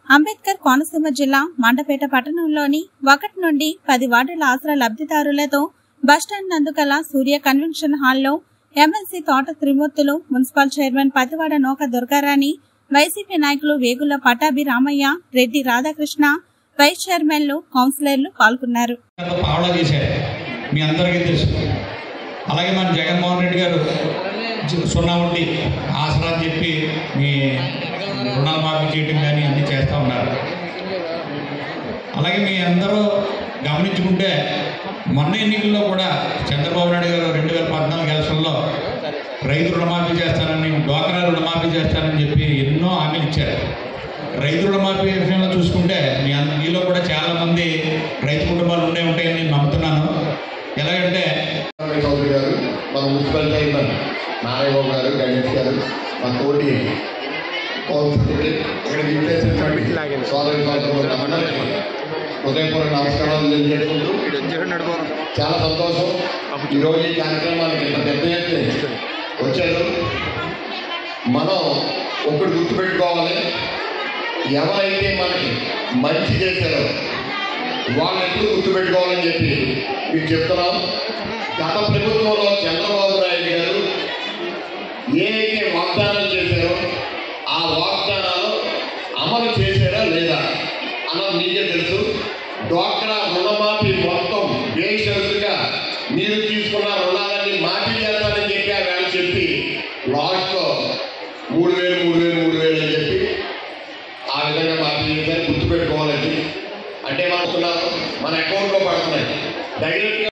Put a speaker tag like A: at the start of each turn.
A: అంబేద్కర్ కోనసీమ జిల్లా మండపేట పట్టణంలోని 1 నుండి 10 వార్డుల ఆసరా లబ్ధిదారులతో బస్టాండ్ నందుకల సూర్య కన్వెన్షన్ హాల్లో MLC Thota Trimurthulu, municipal chairman Pativada నోక దుర్గారాణి, వైసీపీ నాయకులు వేగుల పటాభి రామయ్య, రెడ్డి రాధాకృష్ణ, వైస్ చైర్మన్లు, కౌన్సిలర్లు పాల్గొన్నారు.
B: అలాగే మన జగన్మోహన్ రెడ్డి గారు 0 వడ్డీ ఆసరా అని చెప్పి మీ రుణాలు మాఫీ చేయడం కానీ అన్నీ చేస్తూ ఉన్నారు. అలాగే మీ అందరూ గమనించుకుంటే మొన్న ఎన్నికల్లో కూడా చంద్రబాబు నాయుడు గారు 2014 ఎలక్షన్లో రైతు రుణమాఫీ చేస్తానని, డ్వాక్రా రుణమాఫీ చేస్తానని చెప్పి ఎన్నో హామీలు ఇచ్చారు. రైతు రుణమాఫీ విషయంలో చూసుకుంటే మీలో కూడా చాలామంది రైతు కుటుంబాలు ఉంటాయని నేను నమ్ముతున్నాను. ఎలాగంటే
C: చౌదరి గారు, మన మున్సిపల్ చైర్మన్ నారాయణబాబు గారు, గణేష్ గారు, మన తోటి ఇక్కడికి విచ్చేసినటువంటి సోదరి సోదరులందరికీ హృదయపూర్వక నమస్కారాలు తెలియజేసుకుంటూ చాలా సంతోషం. ఈరోజు ఈ కార్యక్రమానికి ఇంత పెద్ద ఎత్తున వచ్చారు. మనం ఒకటి గుర్తుపెట్టుకోవాలి, ఎవరైతే మనకి మంచి చేశారో వాళ్ళని ఎప్పుడు గుర్తుపెట్టుకోవాలని చెప్పి మీకు చెప్తున్నాం. గత ప్రభుత్వంలో చంద్రబాబు నాయుడు గారు ఏదైతే వాగ్దానాలు చేశారో ఆ వాగ్దానాలు అమలు చేశారా లేదా అన్నది మీకే తెలుసు. డ్వాక్రా రుణమాఫీ మొత్తం బేషరతుగా మీరు తీసుకున్న రుణాలన్నీ మాఫీ చేస్తారని చెప్పి ఆయన చెప్పి లాస్ట్లో 3,000 అని చెప్పి ఆ విధంగా మాఫీ చేశారు. గుర్తుపెట్టుకోవాలండి. అంటే మన అకౌంట్లో పడుతున్నాయి డైరెక్ట్గా